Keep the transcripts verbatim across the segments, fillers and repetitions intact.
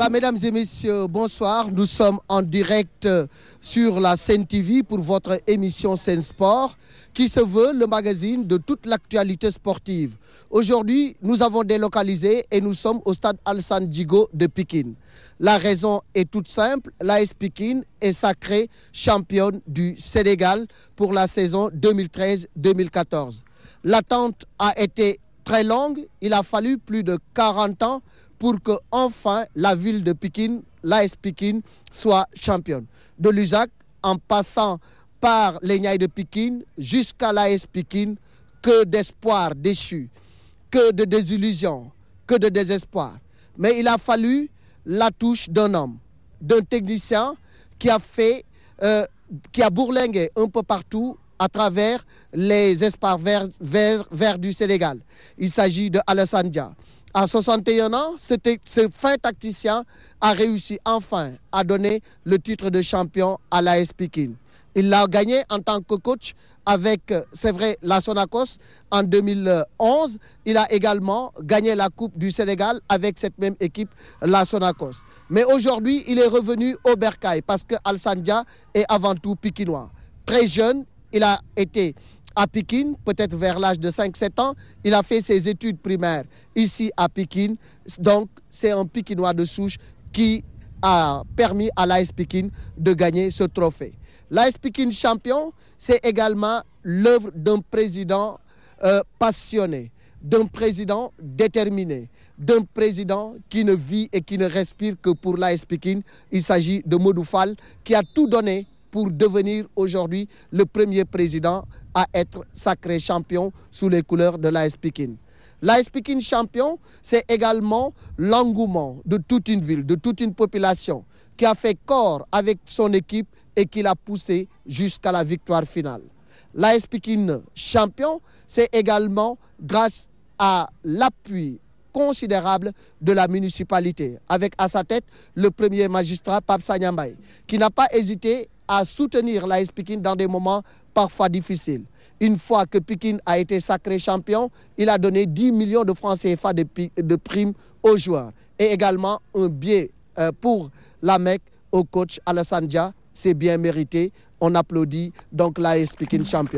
Voilà, mesdames et messieurs, bonsoir. Nous sommes en direct sur la Sen T V pour votre émission Sen Sport, qui se veut le magazine de toute l'actualité sportive. Aujourd'hui, nous avons délocalisé et nous sommes au stade Alassane Djigo de Pikine. La raison est toute simple, l'A S Pikine est sacrée championne du Sénégal pour la saison deux mille treize deux mille quatorze. L'attente a été très longue, il a fallu plus de quarante ans pour que enfin la ville de Pikine, l'A S Pikine, soit championne. De l'Usac, en passant par les Niayes de Pikine jusqu'à l'A S Pikine, que d'espoir déchu, que de désillusion, que de désespoir. Mais il a fallu la touche d'un homme, d'un technicien qui a fait, euh, qui a bourlingué un peu partout à travers les espaces verts, verts, verts du Sénégal. Il s'agit de Alassane Dia. À soixante et un ans, ce, ce fin tacticien a réussi enfin à donner le titre de champion à l'A S Pikine. Il l'a gagné en tant que coach avec, c'est vrai, la Sonacos en deux mille onze. Il a également gagné la Coupe du Sénégal avec cette même équipe, la Sonacos. Mais aujourd'hui, il est revenu au bercail parce que Alassane Dia est avant tout pikinois. Très jeune, il a été à Pikine, peut-être vers l'âge de cinq sept ans. Il a fait ses études primaires ici à Pikine. Donc, c'est un Pikinois de souche qui a permis à l'A S Pikine de gagner ce trophée. L'A S Pikine champion, c'est également l'œuvre d'un président euh, passionné, d'un président déterminé, d'un président qui ne vit et qui ne respire que pour l'A S Pikine. Il s'agit de Modou Fall qui a tout donné pour devenir aujourd'hui le premier président à être sacré champion sous les couleurs de l'A S Pikine. L'A S Pikine champion, c'est également l'engouement de toute une ville, de toute une population qui a fait corps avec son équipe et qui l'a poussé jusqu'à la victoire finale. L'A S Pikine champion, c'est également grâce à l'appui considérable de la municipalité, avec à sa tête le premier magistrat Pape Sagna Mbaye, qui n'a pas hésité à soutenir l'A S Pikine dans des moments parfois difficiles. Une fois que Pikine a été sacré champion, il a donné dix millions de francs C F A de, de primes aux joueurs et également un billet euh, pour la Mecque au coach Alassane Dia. C'est bien mérité. On applaudit donc l'A S Pikine champion.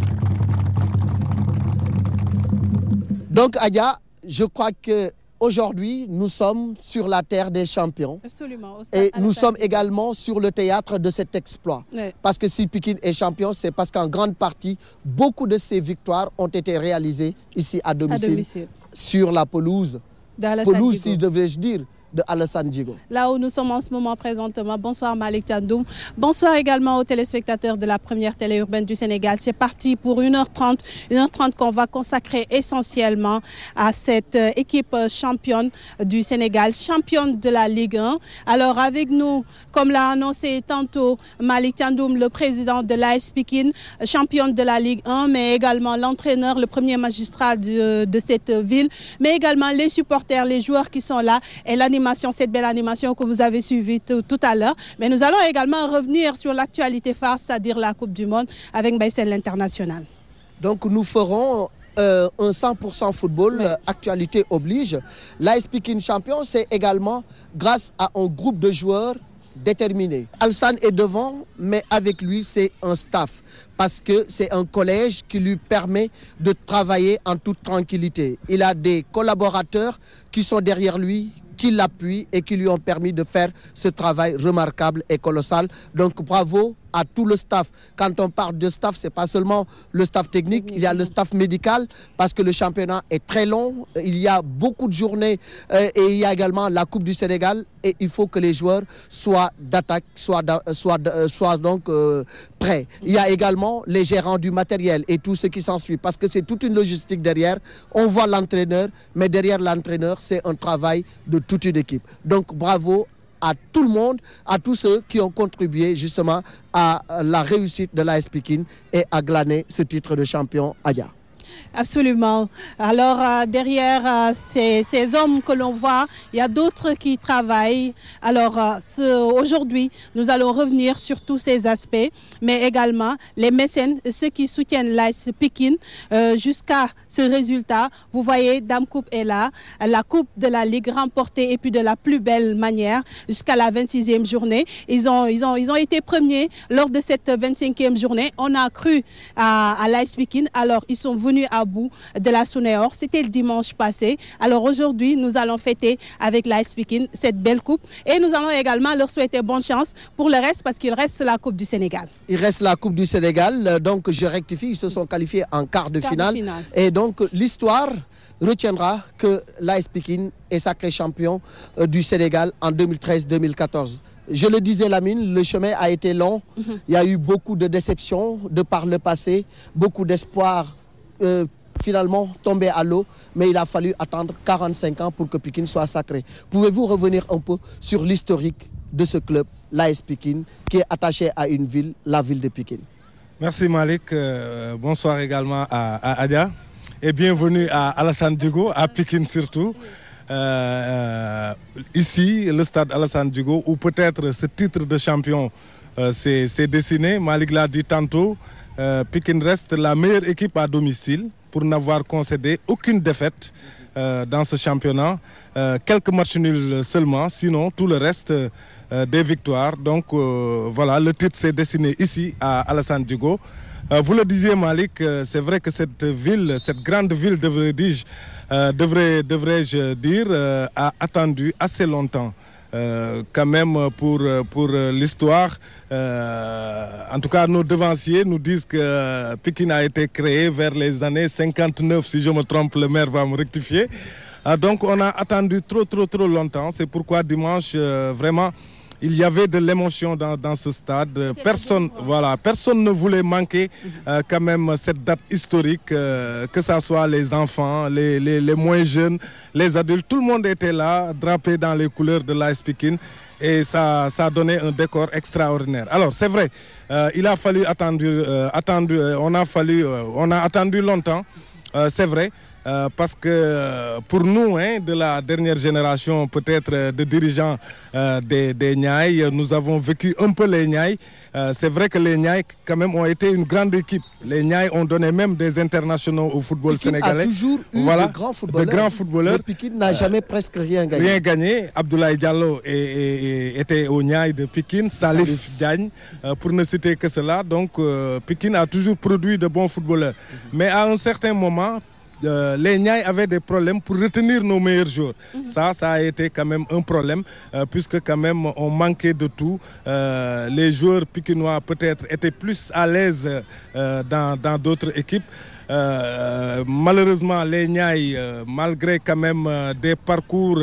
Donc Adja, je crois que aujourd'hui, nous sommes sur la terre des champions. Absolument. Et nous sommes également sur le théâtre de cet exploit. Oui. Parce que si Pikine est champion, c'est parce qu'en grande partie, beaucoup de ces victoires ont été réalisées ici à domicile, à domicile. Sur la pelouse. Pelouse, si devais-je dire, de Alassane Djigo. Là où nous sommes en ce moment présentement. Bonsoir Malick Thiandoum. Bonsoir également aux téléspectateurs de la première télé urbaine du Sénégal. C'est parti pour une heure trente. une heure trente qu'on va consacrer essentiellement à cette équipe championne du Sénégal, championne de la Ligue un. Alors avec nous, comme l'a annoncé tantôt Malick Thiandoum, le président de l'A S Pikine, championne de la Ligue un, mais également l'entraîneur, le premier magistrat de, de cette ville, mais également les supporters, les joueurs qui sont là et l'animation, cette belle animation que vous avez suivie tout, tout à l'heure. Mais nous allons également revenir sur l'actualité phare, c'est-à-dire la Coupe du Monde avec Mbaye Sène l'international. Donc nous ferons euh, un cent pour cent football, oui. euh, actualité oblige. L'A S Pikine champion, c'est également grâce à un groupe de joueurs déterminés. Alassane est devant, mais avec lui, c'est un staff. Parce que c'est un collège qui lui permet de travailler en toute tranquillité. Il a des collaborateurs qui sont derrière lui, qui l'appuient et qui lui ont permis de faire ce travail remarquable et colossal. Donc bravo à tout le staff. Quand on parle de staff, ce n'est pas seulement le staff technique, il y a le staff médical parce que le championnat est très long, il y a beaucoup de journées euh, et il y a également la Coupe du Sénégal et il faut que les joueurs soient d'attaque, soient, soient, soient donc euh, prêts. Il y a également les gérants du matériel et tout ce qui s'ensuit parce que c'est toute une logistique derrière. On voit l'entraîneur, mais derrière l'entraîneur, c'est un travail de toute une équipe. Donc bravo à tout le monde, à tous ceux qui ont contribué justement à la réussite de l'A S Pikine et à glaner ce titre de champion Adja. Absolument. Alors, euh, derrière euh, ces, ces hommes que l'on voit, il y a d'autres qui travaillent. Alors, euh, aujourd'hui, nous allons revenir sur tous ces aspects, mais également les mécènes, ceux qui soutiennent l'A S Pikine euh, jusqu'à ce résultat. Vous voyez, Dame Coupe est là, la Coupe de la Ligue remportée et puis de la plus belle manière jusqu'à la vingt-sixième journée. Ils ont, ils ont, ils ont été premiers lors de cette vingt-cinquième journée. On a cru à, à l'A S Pikine. Alors, ils sont venus à bout de la Sunéor. C'était le dimanche passé. Alors aujourd'hui, nous allons fêter avec l'A S Pikine cette belle coupe et nous allons également leur souhaiter bonne chance pour le reste parce qu'il reste la Coupe du Sénégal. Il reste la Coupe du Sénégal, donc je rectifie, ils se sont qualifiés en quart de, quart finale. de finale. Et donc l'histoire retiendra que l'A S Pikine est sacré champion du Sénégal en deux mille treize deux mille quatorze. Je le disais, Lamine, le chemin a été long. Mm-hmm. Il y a eu beaucoup de déceptions de par le passé, beaucoup d'espoir euh, finalement tombé à l'eau, mais il a fallu attendre quarante-cinq ans pour que Pikine soit sacré. Pouvez-vous revenir un peu sur l'historique de ce club, l'A S Pikine, qui est attaché à une ville, la ville de Pikine? Merci Malik, euh, bonsoir également à, à Adia et bienvenue à Alassane Djigo, à Pikine surtout. Euh, euh, ici, le stade Alassane Djigo, où peut-être ce titre de champion euh, s'est dessiné. Malik l'a dit tantôt, euh, Pikine reste la meilleure équipe à domicile pour n'avoir concédé aucune défaite euh, dans ce championnat. Euh, quelques matchs nuls seulement, sinon tout le reste euh, des victoires. Donc euh, voilà, le titre s'est dessiné ici à Alassane Djigo. Euh, vous le disiez Malik, euh, c'est vrai que cette ville, cette grande ville, devrais-je euh, devrais, devrais-je dire, euh, a attendu assez longtemps. Euh, quand même pour, pour l'histoire, euh, en tout cas nos devanciers nous disent que euh, Pikine a été créé vers les années cinquante-neuf, si je me trompe, le maire va me rectifier. Euh, donc on a attendu trop trop trop longtemps, c'est pourquoi dimanche euh, vraiment il y avait de l'émotion dans, dans ce stade. Personne, voilà, personne ne voulait manquer euh, quand même cette date historique, euh, que ce soit les enfants, les, les, les moins jeunes, les adultes. Tout le monde était là, drapé dans les couleurs de l'A S Pikine. Et ça, ça a donné un décor extraordinaire. Alors c'est vrai, euh, il a fallu attendre, euh, attendre euh, on, a fallu, euh, on a attendu longtemps, euh, c'est vrai. Euh, parce que euh, pour nous, hein, de la dernière génération peut-être euh, de dirigeants euh, des, des Niayes, nous avons vécu un peu les Niayes. Euh, c'est vrai que les Niayes quand même ont été une grande équipe. Les Niayes ont donné même des internationaux au football Pikine sénégalais. A toujours eu voilà, de grands footballeurs. De grands footballeurs. Pikine n'a jamais euh, presque rien gagné. Rien gagné. Abdoulaye Diallo est, est, est, était au Niayes de Pikine, Salif, Salif. Diagne, euh, pour ne citer que cela. Donc euh, Pikine a toujours produit de bons footballeurs. Mm-hmm. Mais à un certain moment, Euh, les Niayes avaient des problèmes pour retenir nos meilleurs joueurs. Mmh. Ça, ça a été quand même un problème, euh, puisque quand même on manquait de tout. Euh, les joueurs pikinois peut-être étaient plus à l'aise euh, dans d'autres équipes. Euh, malheureusement, les Niayes, euh, malgré quand même euh, des parcours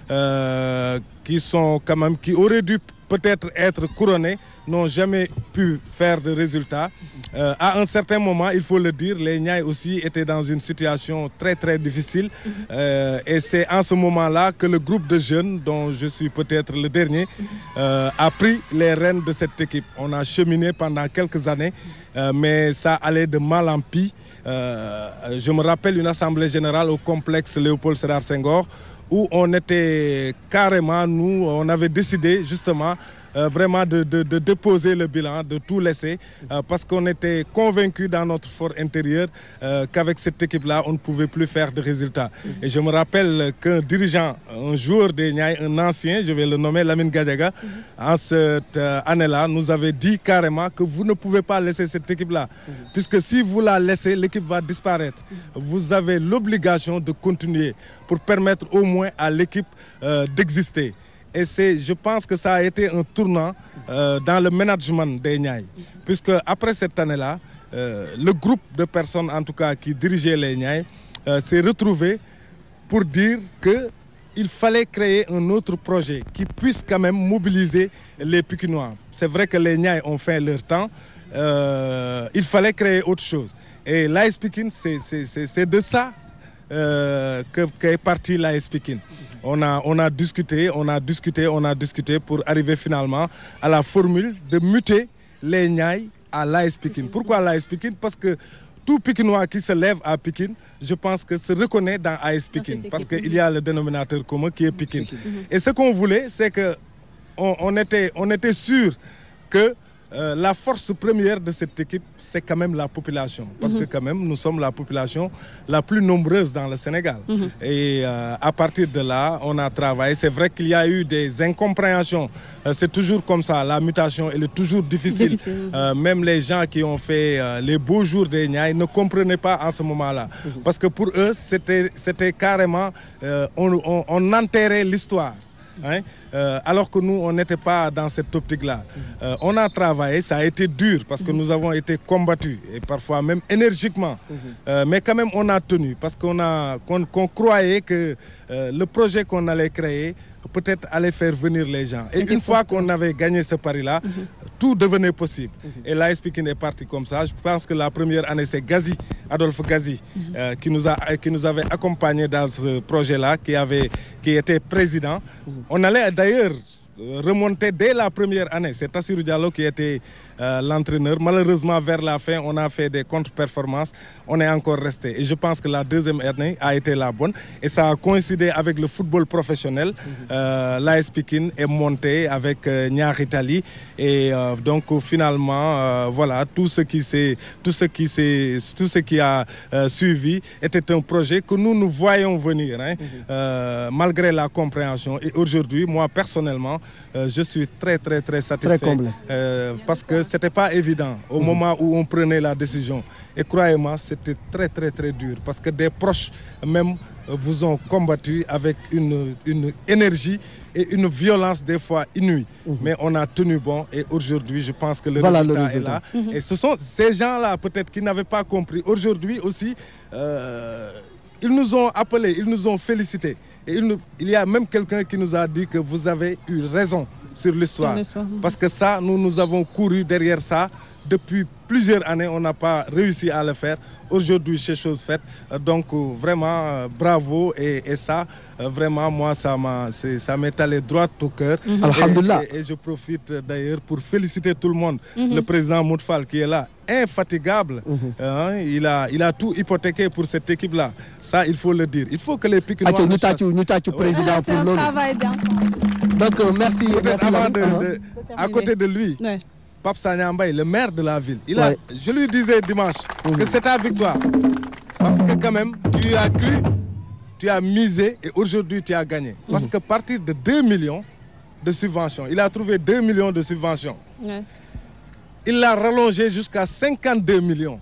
euh, qui sont quand même, qui auraient dû peut-être être couronnés, n'ont jamais pu faire de résultats. Euh, à un certain moment, il faut le dire, les Niayes aussi étaient dans une situation très très difficile. Euh, et c'est en ce moment-là que le groupe de jeunes, dont je suis peut-être le dernier, euh, a pris les rênes de cette équipe. On a cheminé pendant quelques années, euh, mais ça allait de mal en pis. Euh, je me rappelle une assemblée générale au complexe Léopold Sédar Senghor, où on était carrément, nous, on avait décidé justement euh, vraiment de, de, de déposer le bilan, de tout laisser, euh, parce qu'on était convaincus dans notre fort intérieur euh, qu'avec cette équipe-là, on ne pouvait plus faire de résultats. Mm-hmm. Et je me rappelle qu'un dirigeant, un joueur des Niayes, un ancien, je vais le nommer Lamine Gadiaga, mm-hmm. en cette euh, année-là, nous avait dit carrément que vous ne pouvez pas laisser cette équipe-là, mm-hmm. puisque si vous la laissez, l'équipe va disparaître. Mm-hmm. Vous avez l'obligation de continuer pour permettre au moins à l'équipe euh, d'exister. Et c'est, je pense que ça a été un tournant euh, dans le management des Niayes. Puisque après cette année-là, euh, le groupe de personnes, en tout cas, qui dirigeaient les Niayes, euh, s'est retrouvé pour dire qu'il fallait créer un autre projet qui puisse quand même mobiliser les Pikinois. C'est vrai que les Niayes ont fait leur temps. Euh, il fallait créer autre chose. Et l'A S Pikine, c'est de ça Euh, qu'est parti l'A S Pikine. On a, on a discuté, on a discuté, on a discuté pour arriver finalement à la formule de muter les Niayes à l'A S Pikine. Pourquoi l'A S Pikine? Parce que tout Pikinois qui se lève à Pikine, je pense que se reconnaît dans A S Pikine, parce qu'il y a le dénominateur commun qui est Pikine. Mm-hmm. Et ce qu'on voulait, c'est que on, on était, on était sûr que Euh, la force première de cette équipe, c'est quand même la population. Parce mm-hmm. que quand même, nous sommes la population la plus nombreuse dans le Sénégal. Mm-hmm. Et euh, à partir de là, on a travaillé. C'est vrai qu'il y a eu des incompréhensions. Euh, c'est toujours comme ça. La mutation, elle est toujours difficile. difficile. Euh, même les gens qui ont fait euh, les beaux jours des Niayes ne comprenaient pas en ce moment-là. Mm-hmm. Parce que pour eux, c'était, c'était carrément... Euh, on, on, on enterrait l'histoire. Hein? Euh, alors que nous, on n'était pas dans cette optique-là. Euh, on a travaillé, ça a été dur parce que nous avons été combattus et parfois même énergiquement. Euh, mais quand même, on a tenu parce qu'on a, qu'on, qu'on croyait que euh, le projet qu'on allait créer peut-être allait faire venir les gens. Et une fois qu'on avait gagné ce pari-là, mm-hmm. tout devenait possible. Mm-hmm. Et l'A S Pikine est parti comme ça. Je pense que la première année, c'est Gazi, Adolphe Gazi, mm-hmm. euh, qui, nous a, qui nous avait accompagnés dans ce projet-là, qui, avait, qui était président. Mm-hmm. On allait d'ailleurs remonter dès la première année. C'est Tassirou Diallo qui était euh, l'entraîneur. Malheureusement, vers la fin, on a fait des contre-performances. On est encore resté. Et je pense que la deuxième année a été la bonne. Et ça a coïncidé avec le football professionnel. Mm-hmm. euh, L'A S Pikine est monté avec euh, Niar Italie. Et euh, donc, finalement, euh, voilà, tout ce qui s'est, tout ce qui s'est, tout ce qui a euh, suivi était un projet que nous nous voyons venir, hein, mm-hmm. euh, malgré la compréhension. Et aujourd'hui, moi, personnellement, Euh, je suis très très très satisfait très euh, parce que c'était pas évident au mmh. moment où on prenait la décision et croyez-moi c'était très très très dur parce que des proches même euh, vous ont combattu avec une, une énergie et une violence des fois inouïe mmh. mais on a tenu bon et aujourd'hui je pense que le, voilà résultat, le résultat est là mmh. et ce sont ces gens-là peut-être qui n'avaient pas compris aujourd'hui aussi euh, ils nous ont appelés, ils nous ont félicités. Et il, nous, il y a même quelqu'un qui nous a dit que vous avez eu raison sur l'histoire. Parce que ça, nous, nous avons couru derrière ça depuis plusieurs années. On n'a pas réussi à le faire. Aujourd'hui, c'est chose faite. Donc, vraiment, bravo. Et, et ça, vraiment, moi, ça m'a, c'est, ça m'est allé droit au cœur. Mm-hmm. Alhamdulillah. Et, et, et je profite d'ailleurs pour féliciter tout le monde. Mm-hmm. Le président Moutfal qui est là, infatigable. Mm-hmm. Hein, il, a, il a tout hypothéqué pour cette équipe-là. Ça, il faut le dire. Il faut que les Pikinois... Nous t'as nous t'as président ah, pour l'autre. Donc, euh, merci. merci avant de, de, à côté de lui... Ouais. Pape Sagna Mbaye, le maire de la ville, il a, ouais. je lui disais dimanche mmh. que c'est ta victoire. Parce que quand même, tu as cru, tu as misé et aujourd'hui tu as gagné. Mmh. Parce que partir de deux millions de subventions, il a trouvé deux millions de subventions. Ouais. Il l'a rallongé jusqu'à cinquante-deux millions.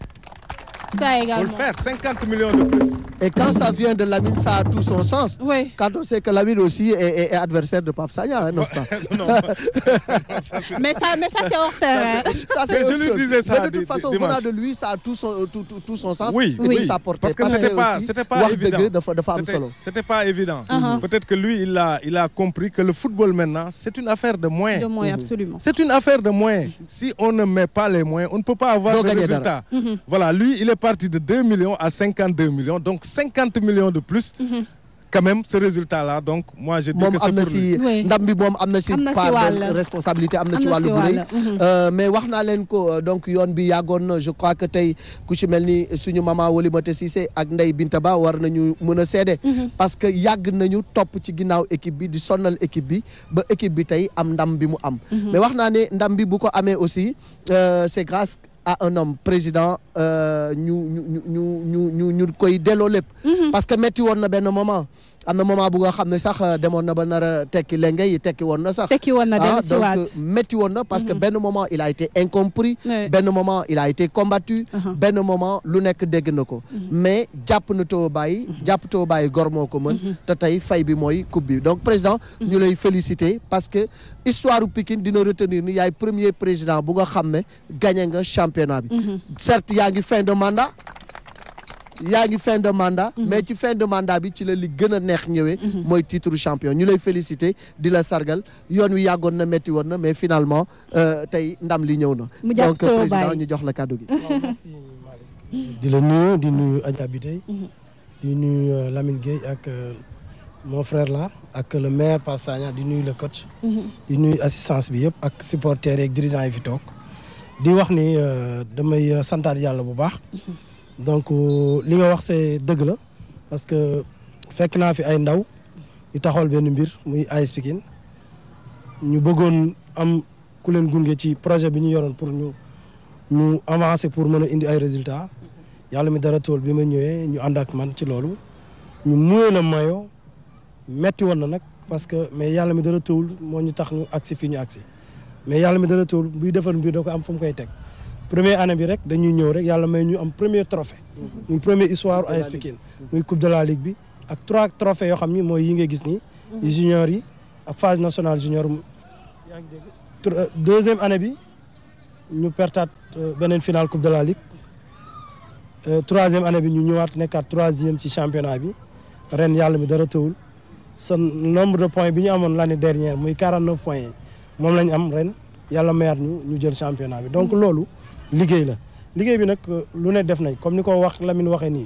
Ça également. Il faut le faire, cinquante millions de plus. Et quand ça vient de Lamine, ça a tout son sens. Oui. Quand on sait que Lamine aussi est, est, est adversaire de Pape Sagna, hein, non, non, non, ça, mais, ça, mais ça, c'est hors terrain. Ça, c'est je lui disais ça. Mais de toute façon, venant de lui, ça a tout son, tout, tout, tout son sens. Oui, et oui. Ça portait. Parce que ce n'était pas, c'était pas évident. De, de, de femmes solo. C'était pas évident. Uh-huh. Peut-être que lui, il a, il a compris que le football maintenant, c'est une affaire de moyens. De moyens, mm-hmm. absolument. C'est une affaire de moyens. Si on ne met pas les moyens, on ne peut pas avoir de résultats. Mm-hmm. Voilà, lui, il est parti de deux millions à cinquante-deux millions. Donc cinquante millions de plus. Mm-hmm. Quand même ce résultat-là donc moi je dis Mom que c'est pour lui. oui. ndam bi moom am na si part de responsabilité am na ci wàllu bu rëy mais wax naa leen ko donc yoon bi yàggoon na je crois que tey ku ci mel ni suñu maman Oulimata Cissé ak Ndeye Binta Ba war nañu mën a seede parce que yàgg nañu topp ci ginnaaw équipe bi di sonnal équipe bi ba équipe bi tey am ndam bi mu am mais wax naa ne ndam bi bu ko amee aussi c'est grâce à un homme président ñu ñu ñu ñu ñu ñu koy delloo lépp parce que metti woon na benn moment am na moment bu nga xam ne sax demoon na ba nar a tekki lenge yi tekki woon na sax tekki woon na dellu si waat donc metti woon na parce que benn moment il a été incompris benn moment il a été combattu benn moment lu nekk dégg na ko mais jàpp na too bàyyi jàpp too bàyyi gor moo ko mën te tey fay bi mooy coupe bi donc président ñu lay féliciter parce que histoire u Pikine dina retenir ni yaay premier président bu nga xam ne gagné nga championnat bi certes yaa ngi fin de mandat yaa ngi fin de mandat mais ci fin de mandat bi ci la li gën a neex ñëwee mooy titre champion ñu lay féliciter di la sargal yoon wi yàggoon na metti woon na mais finalement tey ndam li ñëw na donc président ñu jox la kàddu gi di la nuyu di nuyu Adja Biteye di nuyu Lamine Gueye ak mon frère là ak le maire Pape Sagna di nuyu le coach di nuyu assistance bi yëpp ak supporters yi ak dirigeants yi fi toog di wax ni damay santaat yàlla bu baax donc li nga wax c'est dëgg la parce que fekk naa fi ay ndaw yu taxawal benn mbir muy A S Pikine ñu bëggoon am ku leen gunge ci projet bi ñu yoroon pour ñu ñu avancer pour mën a indi ay résultats yàlla mi dara tool bi ma ñëwee ñu ànd ak man ci loolu ñu muyee la mayo metti woon na nag parce que mais yàlla mi dara tawul moo ñu tax ñu agsi fii ñu agsi mais yàlla mi dara tawul buy defar mbir da ko am fu mu koy teg première année bi rek dañuy ñëw rek yàlla may ñu am premier trophée muy première histoire A S Pikine muy coupe de la ligue bi ak trois trophées yoo xam ni mooy yi nga gis nii yi junior yi ak phase nationale junior yaa ngi dégg deuxième année bi ñu pertaat beneen finale coupe de la ligue troisième année bi ñu ñëwaat nekkaat troisième ci championnat bi ren yàlla mi dara tawul sa nombre de points bi ñu amoon l'année dernière muy quarante-neuf points yi moom la ñu am ren yàlla mayaat ñu ñu jël championnat bi donc loolu liggéey la liggéey bi nag lu ne def nañ comme ni ko wax Lamine waxee nii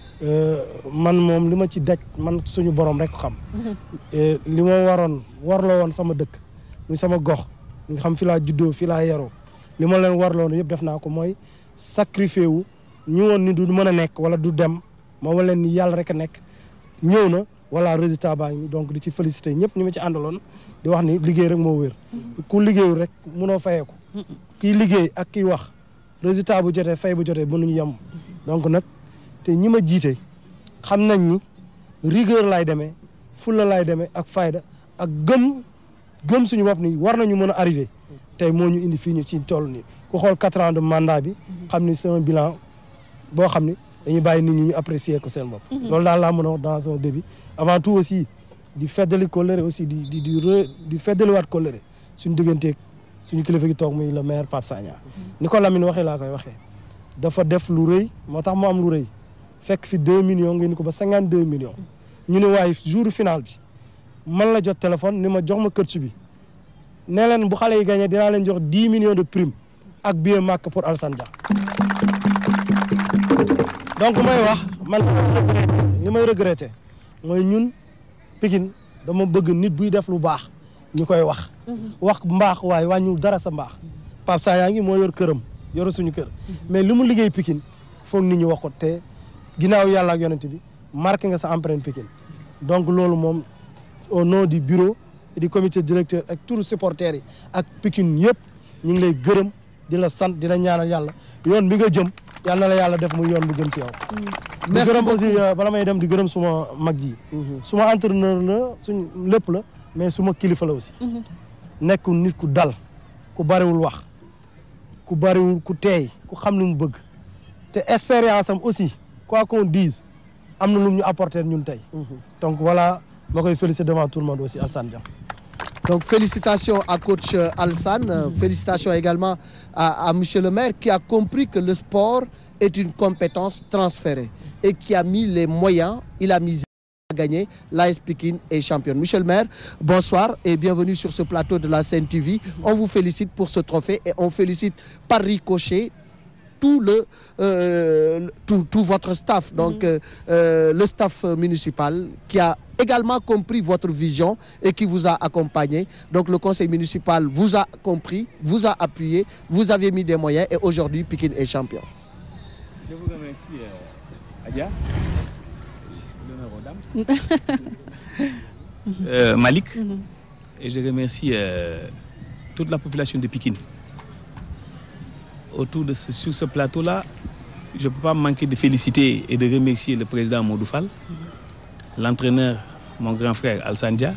man moom li ma ci daj man suñu borom rek xam li ma waroon warloo woon sama dëkk muy sama gox nga xam fi laa juddoo fi laa yaroo li ma leen warloo woon yëpp def naa ko mooy sacrifié wu ñu woon ni du mën a nekk wala du dem ma wa leen ni yàlla rek a nekk ñëw na voilà résultat baa ngi donc di ci félicité ñëpp ñu ma ci àndaloon di wax ni liggéey rek moo wér ku liggéeyul rek mënoo fayeeku kii liggéey ak kiy wax résultat bu jotee fay bu jotee mënuñu yem donc nag te ñi ma jiite xam nañ ni rigueur laay demee fulla laay demee ak fayda ak gëm gëm suñu bopp ni war nañu mën a arrivé tey moo ñu indi fii ñu ci toll nii ku xool quatre ans de mandat bi xam ni c'est un bilan boo xam ni dañuy bàyyi nit ñi ñu apprécier ko seen bopp loolu daal laa mën a wax dans son début avant tout aussi di feddali kóllëre aussi di di di di feddaliwaat kóllëre suñu digganteeg suñu kilifa gi toog muy le maire Pape Sagna ni ko Lamine waxee laa koy waxee dafa def lu rëy moo tax mu am lu rëy fekk fi deux millions nga ni ko ba cinquante deux millions ñu ne waaye jour final bi man la jot téléphone ni ma jox ma kër ci bi nee leen bu xale yi gagné dinaa leen jox dix millions de prime ak billet Makka pour Alassane Dia donc may wax man li may regretté mooy ñun Pikine dama bëgg nit buy def lu baax ñu koy wax wax mbaax waaye wàññiwul dara sa mbaax Pape Sagna ngi moo yor këram yoru suñu kër mais li mu liggéey Pikine foog nit ñi wax ko te ginnaaw yàlla ak yonent bi marqué nga sa empreinte Pikine donc loolu moom au nom du bureau et du comité directeur ak tous supporters yi ak Pikine yëpp ñu ngi lay gërëm di la sant di la ñaanal yàlla yoon bi nga jëm yàlla na la yàlla def muy yoon bu gën ci yow. merci gërëm aussi bala may dem di gërëm suma mag ji. suma entraîneur la suñ lépp la mais suma kilifa la aussi. nekk nit ku dal ku bariwul wax ku bariwul ku teey ku xam ni mu bëgg te expérience am aussi quoi qu'on dise am na lu ñu apporter ñun tey. donc voilà ma koy féliciter devant tout le monde aussi Alassane Dia. Donc félicitations à coach Alassane, euh, félicitations également à, à monsieur le maire qui a compris que le sport est une compétence transférée et qui a mis les moyens, il a misé à gagner. L'A S Pikine est championne. Monsieur le maire, bonsoir et bienvenue sur ce plateau de la Sen T V. On vous félicite pour ce trophée et on félicite par ricochet tout le euh, tout, tout votre staff, donc euh, euh, le staff municipal qui a également compris votre vision et qui vous a accompagné. Donc le conseil municipal vous a compris, vous a appuyé, vous avez mis des moyens et aujourd'hui Pikine est champion. Je vous remercie euh, Adja, l'honneur aux dames, euh, Malik, mm-hmm. et je remercie euh, toute la population de Pikine. Autour de ce, sur ce plateau-là, je ne peux pas manquer de féliciter et de remercier le président Modou Fall, mm-hmm. l'entraîneur, mon grand frère Alassane Dia,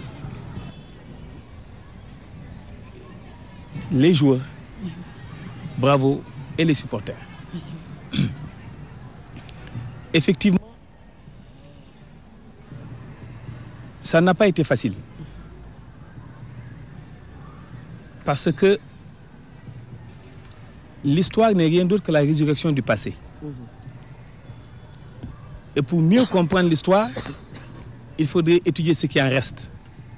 les joueurs, mm-hmm. bravo, et les supporters. Mm-hmm. Effectivement, ça n'a pas été facile. Parce que l'histoire n'est rien d'autre que la résurrection du passé. Mmh. Et pour mieux comprendre l'histoire, il faudrait étudier ce qui en reste.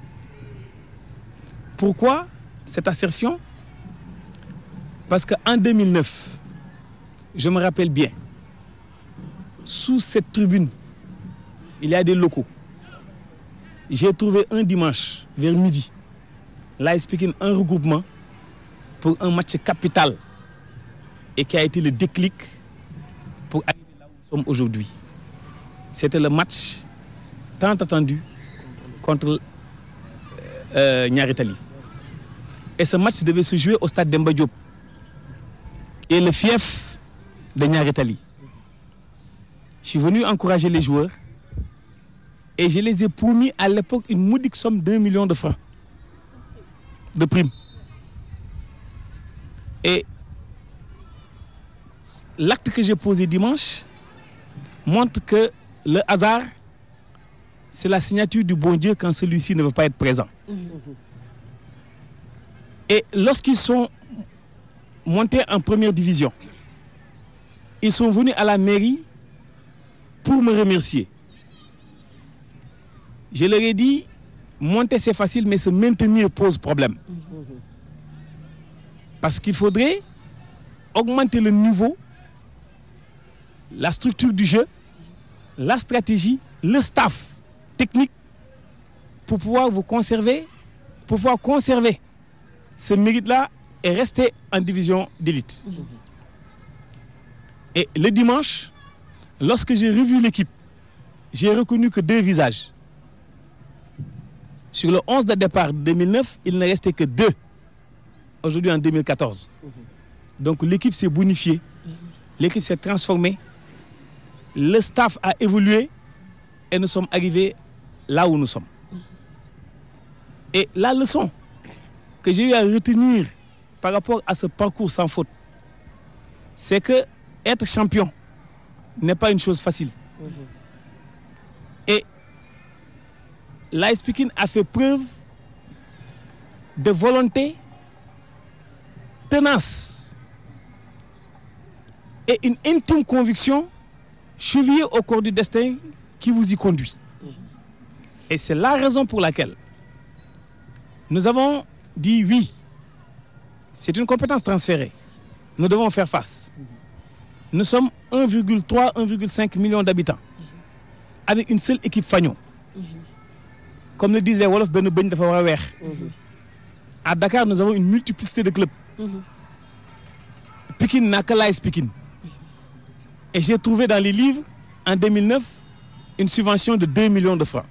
Pourquoi cette assertion? Parce qu'en deux mille neuf, je me rappelle bien, sous cette tribune, il y a des locaux. J'ai trouvé un dimanche, vers midi, l'A S Pikine un regroupement pour un match capital et qui a été le déclic pour arriver là où nous sommes aujourd'hui. C'était le match tant attendu contre euh, Niary Tally. Et ce match devait se jouer au stade Demba Diop, et le fief de Niary Tally. Je suis venu encourager les joueurs et je les ai promis à l'époque une modique somme d'un million de francs de prime. Et l'acte que j'ai posé dimanche montre que le hasard, c'est la signature du bon Dieu quand celui-ci ne veut pas être présent. Mmh. Et lorsqu'ils sont montés en première division, ils sont venus à la mairie pour me remercier. Je leur ai dit, monter c'est facile, mais se maintenir pose problème. Parce qu'il faudrait augmenter le niveau, la structure du jeu, la stratégie, le staff technique pour pouvoir vous conserver, pour pouvoir conserver ce mérite-là et rester en division d'élite. Et le dimanche, lorsque j'ai revu l'équipe, j'ai reconnu que deux visages. Sur le onze de départ deux mille neuf, il ne restait que deux. Aujourd'hui en deux mille quatorze. Donc l'équipe s'est bonifiée, l'équipe s'est transformée, le staff a évolué et nous sommes arrivés là où nous sommes. Et la leçon que j'ai eu à retenir par rapport à ce parcours sans faute, c'est que être champion n'est pas une chose facile. Et l'A S Pikine a fait preuve de volonté tenace et une intime conviction chevillée au corps du destin qui vous y conduit. Et c'est la raison pour laquelle nous avons dit oui, c'est une compétence transférée. Nous devons faire face. Nous sommes un virgule trois à un virgule cinq million d'habitants avec une seule équipe fagnon. Comme le disait Wolof Ben Ben dafa war a weex. À Dakar, nous avons une multiplicité de clubs. Pikine n'a que l'A S Pikine. Et j'ai trouvé dans les livres, en deux mille neuf, une subvention de deux millions de francs.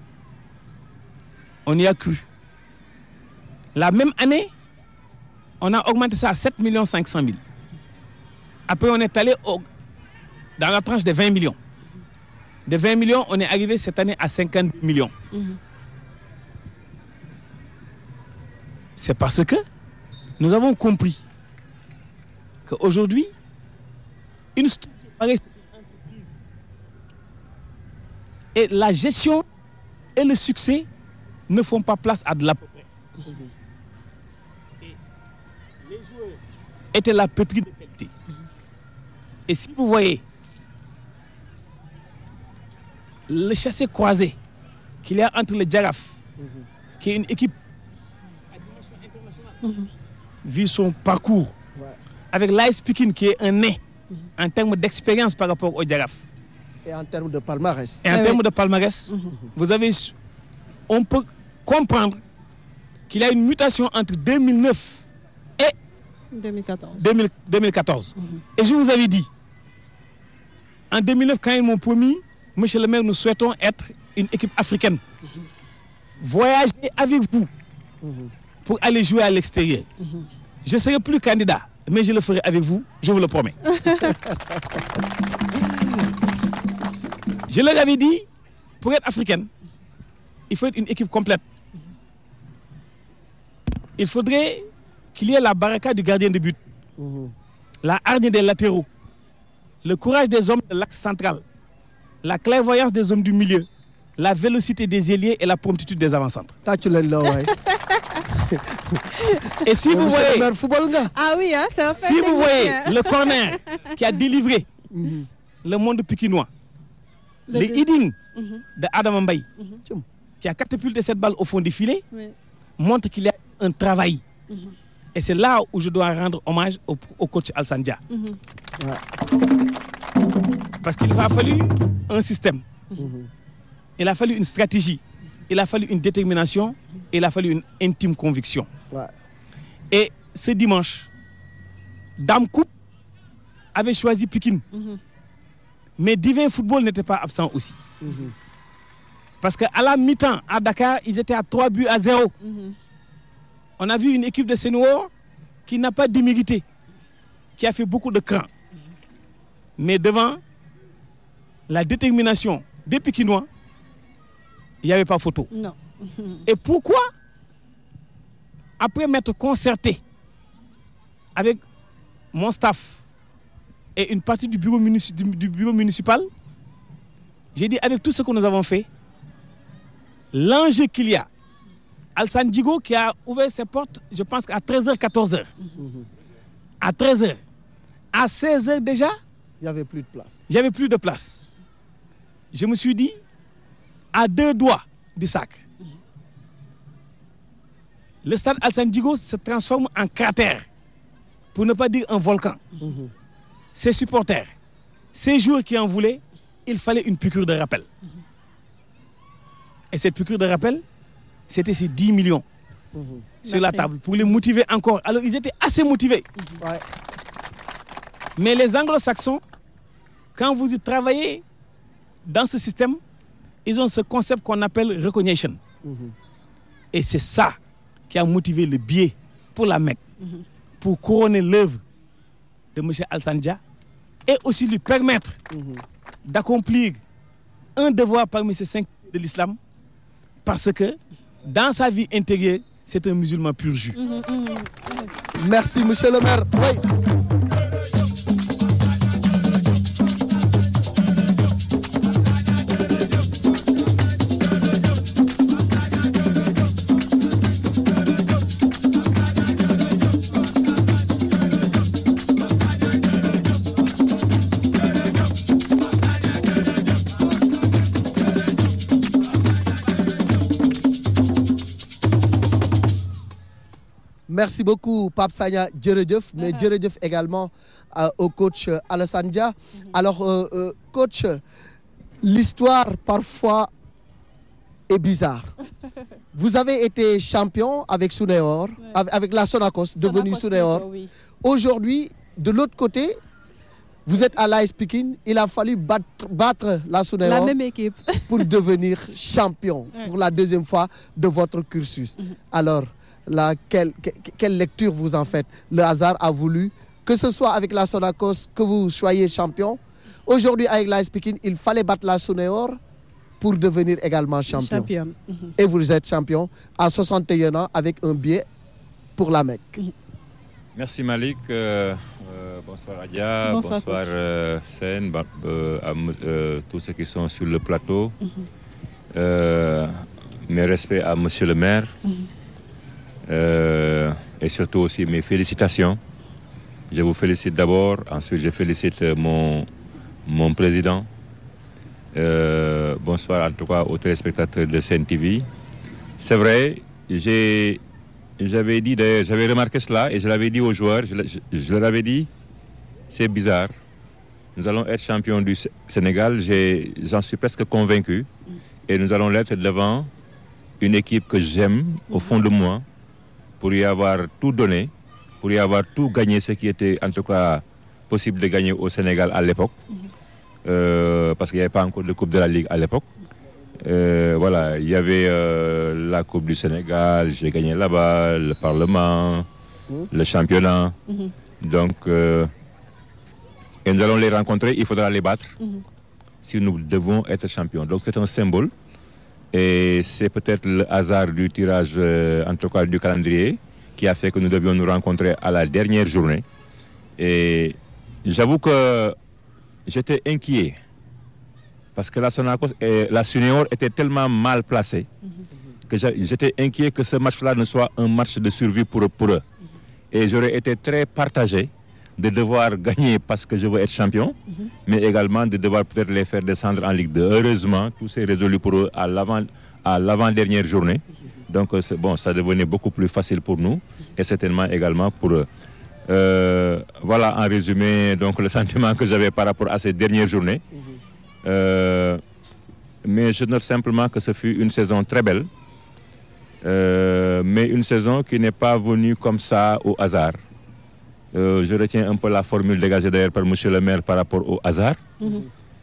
On y a cru. La même année, on a augmenté ça à sept millions cinq cent mille. Après, on est allé au, dans la tranche de vingt millions. De vingt millions, on est arrivé cette année à cinquante millions. Mmh. C'est parce que nous avons compris qu'aujourd'hui, une structure pareille, c'est une entreprise. Et la gestion et le succès ne font pas place à de l'à peu près. Mmh. Et les joueurs étaient la pétrie de qualité. Mmh. Et si vous voyez le chassé croisé qu'il y a entre le Djaraf, mmh. qui est une équipe à dimension internationale, mmh. vu son parcours, ouais. avec l'A S Pikine qui est un nez mmh. en termes d'expérience par rapport au Djaraf. Et en termes de palmarès. Et en termes de palmarès, mmh. vous avez, on peut comprendre qu'il y a une mutation entre deux mille neuf et deux mille quatorze. deux mille quatorze. Mmh. Et je vous avais dit, en deux mille neuf, quand ils m'ont promis, Monsieur le maire, nous souhaitons être une équipe africaine. Mmh. Voyager avec vous mmh. pour aller jouer à l'extérieur. Mmh. Je ne serai plus candidat, mais je le ferai avec vous, je vous le promets. Je leur avais dit, pour être africaine, il faut être une équipe complète. Il faudrait qu'il y ait la baraka du gardien de but, mmh. la hargne des latéraux, le courage des hommes de l'axe central, la clairvoyance des hommes du milieu, la vélocité des ailiers et la promptitude des avant-centres. Et si vous voyez, ah oui, hein, c'est un fait si vous voyez le corner qui a délivré mm-hmm. le monde pikinois, le les headings mm-hmm. de Adam Mbaye, mm-hmm. qui a catapulté cette balle au fond du filet, oui. montre qu'il y a un travail. Mm-hmm. Et c'est là où je dois rendre hommage au, au coach Alassane Dia. Mm-hmm. ouais. Parce qu'il a fallu un système, mm-hmm. il a fallu une stratégie, il a fallu une détermination, il a fallu une intime conviction. Ouais. Et ce dimanche, Dame Coupe avait choisi Pikine. Mm-hmm. Mais Divin Football n'était pas absent aussi. Mm-hmm. Parce qu'à la mi-temps, à Dakar, ils étaient à trois buts à zéro. Mm-hmm. On a vu une équipe de Sénégal qui n'a pas démérité, qui a fait beaucoup de cran. Mais devant la détermination des Pikinois, il n'y avait pas photo. Non. Et pourquoi, après m'être concerté avec mon staff et une partie du bureau, munici- du bureau municipal, j'ai dit avec tout ce que nous avons fait, l'enjeu qu'il y a, Alassane Djigo qui a ouvert ses portes, je pense qu'à treize heures, quatorze heures. Mm-hmm. À treize heures. À seize heures déjà, il n'y avait plus de place. Il n'y avait plus de place. Je me suis dit, à deux doigts du sac, mm-hmm. le stade Alassane Djigo se transforme en cratère, pour ne pas dire un volcan. Mm-hmm. Ses supporters, ces joueurs qui en voulaient, il fallait une piqûre de rappel. Mm-hmm. Et cette piqûre de rappel, c'était ces dix millions mmh. sur la table pour les motiver encore. Alors, ils étaient assez motivés. Mmh. Ouais. Mais les anglo-saxons, quand vous y travaillez dans ce système, ils ont ce concept qu'on appelle recognition. Mmh. Et c'est ça qui a motivé le billet pour la Mecque, mmh. pour couronner l'œuvre de M. Alassane Dia et aussi lui permettre mmh. d'accomplir un devoir parmi ces cinq de l'islam, parce que dans sa vie intérieure, c'est un musulman pur jus. Mmh, mmh, mmh. Merci, monsieur le maire. Oui. Merci beaucoup, Pape Sagna Djeredjeuf, mais uh-huh. Djeredjeuf également euh, au coach euh, Alassane Dia. Uh-huh. Alors, euh, euh, coach, l'histoire parfois est bizarre. Vous avez été champion avec Sounéor, ouais. avec, avec la Sonacos, devenu Sounéor. Oui. Aujourd'hui, de l'autre côté, vous êtes à l'A S Pikine, il a fallu battre, battre la Sounéor. La même équipe. Pour devenir champion ouais. pour la deuxième fois de votre cursus. Uh-huh. Alors, La, quelle, quelle lecture vous en faites? Le hasard a voulu que ce soit avec la Sonacos que vous soyez champion. Aujourd'hui, avec l'A S Pikine, il fallait battre la Sounéor pour devenir également champion. champion. Mm-hmm. Et vous êtes champion à soixante et un ans avec un billet pour la Mecque. Mm-hmm. Merci Malik. Euh, euh, bonsoir Adia, bonsoir, bonsoir euh, Sen, euh, à euh, tous ceux qui sont sur le plateau. Mm-hmm. euh, mes respects à monsieur le maire. Mm-hmm. Euh, et surtout aussi mes félicitations. Je vous félicite d'abord, ensuite je félicite mon, mon président. Euh, bonsoir en tout cas aux téléspectateurs de Sen T V. C'est vrai, j'ai, j'avais dit, j'avais remarqué cela et je l'avais dit aux joueurs, je, je, je leur avais dit, c'est bizarre. Nous allons être champions du Sénégal, j'ai, j'en suis presque convaincu. Et nous allons l'être devant une équipe que j'aime au fond de moi, pour y avoir tout donné, pour y avoir tout gagné, ce qui était en tout cas possible de gagner au Sénégal à l'époque, mmh. euh, parce qu'il n'y avait pas encore de Coupe de la Ligue à l'époque. Euh, voilà, il y avait euh, la Coupe du Sénégal, j'ai gagné là-bas, le Parlement, mmh. le championnat. Mmh. Donc, euh, et nous allons les rencontrer, il faudra les battre mmh. si nous devons être champions. Donc c'est un symbole. Et c'est peut-être le hasard du tirage, euh, en tout cas du calendrier, qui a fait que nous devions nous rencontrer à la dernière journée. Et j'avoue que j'étais inquiet. Parce que la Sonacos et la Sounéor étaient tellement mal placés que j'étais inquiet que ce match-là ne soit un match de survie pour, pour eux. Et j'aurais été très partagé de devoir gagner parce que je veux être champion, mm-hmm. mais également de devoir peut-être les faire descendre en Ligue deux. Heureusement, tout s'est résolu pour eux à l'avant, à l'avant-dernière journée. Mm-hmm. Donc, c'est, bon, ça devenait beaucoup plus facile pour nous et certainement également pour eux. Euh, voilà en résumé donc, le sentiment que j'avais par rapport à ces dernières journées. Mm-hmm. Euh, mais je note simplement que ce fut une saison très belle, euh, mais une saison qui n'est pas venue comme ça au hasard. Euh, je retiens un peu la formule dégagée d'ailleurs par monsieur le maire par rapport au hasard. Mm-hmm.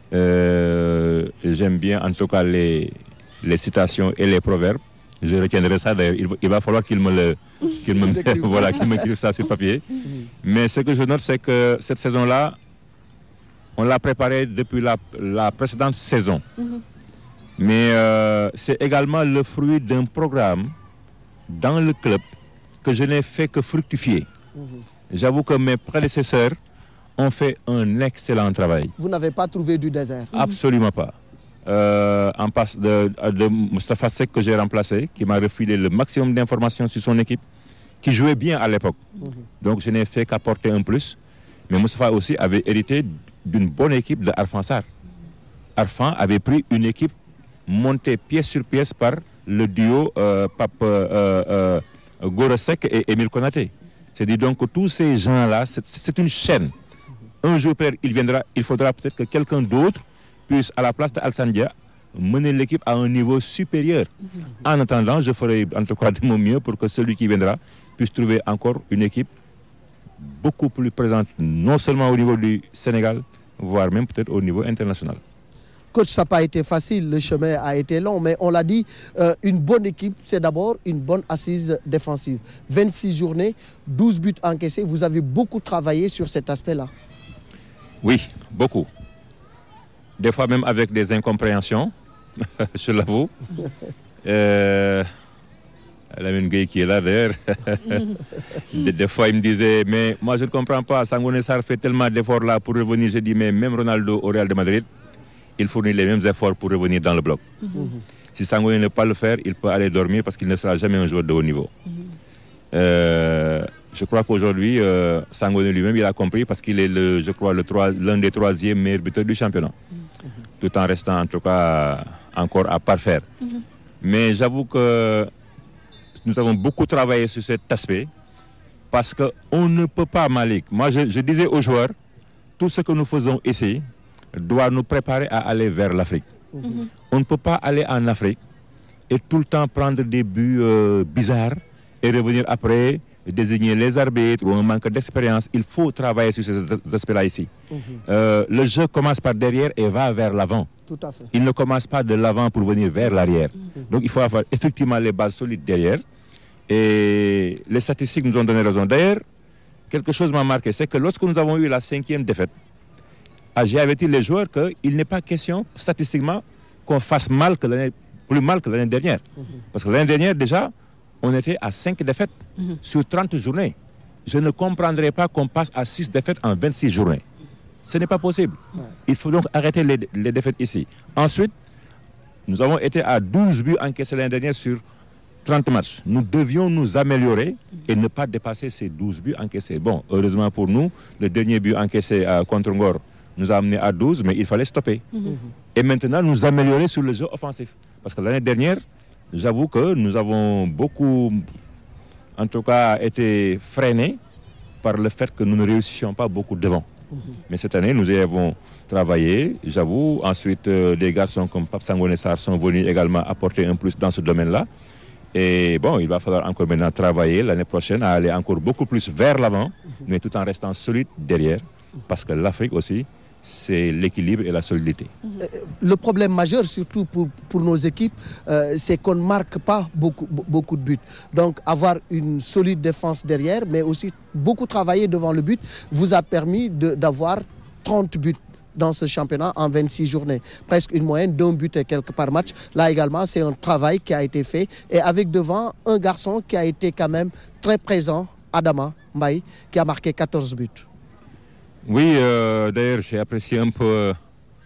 euh, j'aime bien en tout cas les, les citations et les proverbes. Je retiendrai ça d'ailleurs. Il, il va falloir qu'il me le, qu'il me, voilà, qu'il m'écrive ça sur papier. Mm-hmm. Mais ce que je note, c'est que cette saison-là, on l'a préparée depuis la, la précédente saison. Mm-hmm. Mais euh, c'est également le fruit d'un programme dans le club que je n'ai fait que fructifier. Mm-hmm. J'avoue que mes prédécesseurs ont fait un excellent travail. Vous n'avez pas trouvé du désert? Absolument pas. Euh, en passe de, de Moustapha Seck que j'ai remplacé, qui m'a refilé le maximum d'informations sur son équipe, qui jouait bien à l'époque. Mm-hmm. Donc je n'ai fait qu'apporter un plus. Mais Moustapha aussi avait hérité d'une bonne équipe de Arfan Sarr. Arfan avait pris une équipe montée pièce sur pièce par le duo euh, Pape euh, euh, Gora Seck et Émile Konaté. C'est-à-dire donc que tous ces gens-là, c'est, c'est une chaîne. Un jour, il viendra, il faudra peut-être que quelqu'un d'autre puisse, à la place d'Alassane Dia, mener l'équipe à un niveau supérieur. En attendant, je ferai en tout cas de mon mieux pour que celui qui viendra puisse trouver encore une équipe beaucoup plus présente, non seulement au niveau du Sénégal, voire même peut-être au niveau international. Coach, ça n'a pas été facile, le chemin a été long, mais on l'a dit, euh, une bonne équipe, c'est d'abord une bonne assise défensive. vingt-six journées, douze buts encaissés, vous avez beaucoup travaillé sur cet aspect-là. Oui, beaucoup. Des fois même avec des incompréhensions, je l'avoue. Euh, Lamine Gueye qui est là d'ailleurs, des, des fois il me disait, mais moi je ne comprends pas, Sangoné Sarr fait tellement d'efforts là pour revenir, je dis, mais même Ronaldo au Real de Madrid, il fournit les mêmes efforts pour revenir dans le bloc. Mm-hmm. Si Sangoné ne peut pas le faire, il peut aller dormir parce qu'il ne sera jamais un joueur de haut niveau. Mm-hmm. euh, je crois qu'aujourd'hui, euh, Sangoné lui-même, il a compris parce qu'il est, le, je crois, le trois, l'un des troisièmes meilleurs buteurs du championnat. Mm-hmm. Tout en restant, en tout cas, encore à parfaire. Mm-hmm. Mais j'avoue que nous avons beaucoup travaillé sur cet aspect parce qu'on ne peut pas, Malik. Moi, je, je disais aux joueurs, tout ce que nous faisons ici doit nous préparer à aller vers l'Afrique. Mm-hmm. On ne peut pas aller en Afrique et tout le temps prendre des buts euh, bizarres et revenir après, désigner les arbitres ou un manque d'expérience. Il faut travailler sur ces aspects-là ici. Mm-hmm. Euh, le jeu commence par derrière et va vers l'avant. Tout à fait. Il ne commence pas de l'avant pour venir vers l'arrière. Mm-hmm. Donc il faut avoir effectivement les bases solides derrière. Et les statistiques nous ont donné raison. D'ailleurs, quelque chose m'a marqué, c'est que lorsque nous avons eu la cinquième défaite, j'ai averti les joueurs qu'il n'est pas question, statistiquement, qu'on fasse mal que l'année, plus mal que l'année dernière. Mm-hmm. Parce que l'année dernière, déjà, on était à cinq défaites mm-hmm. sur trente journées. Je ne comprendrais pas qu'on passe à six défaites en vingt-six journées. Ce n'est pas possible. Ouais. Il faut donc arrêter les, les défaites ici. Ensuite, nous avons été à douze buts encaissés l'année dernière sur trente matchs. Nous devions nous améliorer et ne pas dépasser ces douze buts encaissés. Bon, heureusement pour nous, le dernier but encaissé à contre Ngor nous a amené à douze, mais il fallait stopper. Mm-hmm. Et maintenant, nous améliorer sur le jeu offensif. Parce que l'année dernière, j'avoue que nous avons beaucoup, en tout cas, été freinés par le fait que nous ne réussissions pas beaucoup devant. Mm-hmm. Mais cette année, nous y avons travaillé, j'avoue. Ensuite, euh, des garçons comme Pape Sangoné Sarr sont venus également apporter un plus dans ce domaine-là. Et bon, il va falloir encore maintenant travailler l'année prochaine à aller encore beaucoup plus vers l'avant, mm-hmm. mais tout en restant solide derrière. Parce que l'Afrique aussi, c'est l'équilibre et la solidité. Le problème majeur, surtout pour, pour nos équipes, euh, c'est qu'on ne marque pas beaucoup, beaucoup de buts. Donc avoir une solide défense derrière, mais aussi beaucoup travailler devant le but, vous a permis de, d'avoir trente buts dans ce championnat en vingt-six journées. Presque une moyenne d'un but et quelques par match. Là également, c'est un travail qui a été fait. Et avec devant un garçon qui a été quand même très présent, Adama Mbaye, qui a marqué quatorze buts. Oui, euh, d'ailleurs, j'ai apprécié un peu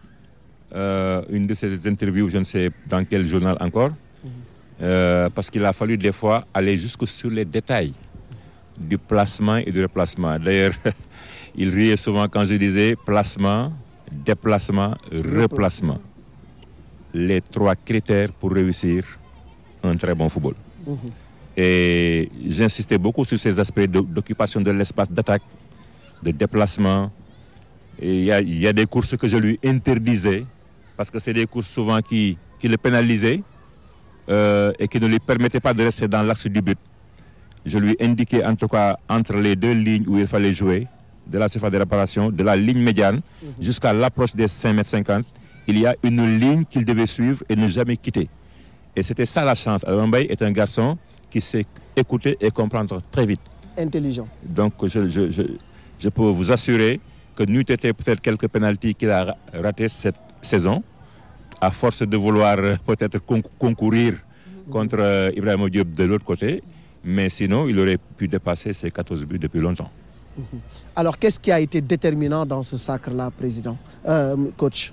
euh, une de ces interviews, je ne sais dans quel journal encore, mm-hmm. euh, parce qu'il a fallu des fois aller jusque sur les détails du placement et du replacement. D'ailleurs, il riait souvent quand je disais placement, déplacement, replacement. Les trois critères pour réussir un très bon football. Mm-hmm. Et j'insistais beaucoup sur ces aspects d'occupation de l'espace d'attaque, de déplacement. Il y, y a des courses que je lui interdisais parce que c'est des courses souvent qui, qui le pénalisaient euh, et qui ne lui permettaient pas de rester dans l'axe du but. Je lui ai indiqué en tout cas entre les deux lignes où il fallait jouer, de la surface de réparation, de la ligne médiane mmh. jusqu'à l'approche des cinq mètres cinquante, il y a une ligne qu'il devait suivre et ne jamais quitter. Et c'était ça la chance. Adama Mbaye est un garçon qui sait écouter et comprendre très vite. Intelligent. Donc je, je, je, je peux vous assurer que n'eût été peut-être quelques pénaltys qu'il a ratés cette saison, à force de vouloir peut-être concourir mmh. contre euh, Ibrahima Diop de l'autre côté, mais sinon il aurait pu dépasser ses quatorze buts depuis longtemps. Mmh. Alors qu'est-ce qui a été déterminant dans ce sacre-là, président, euh, coach?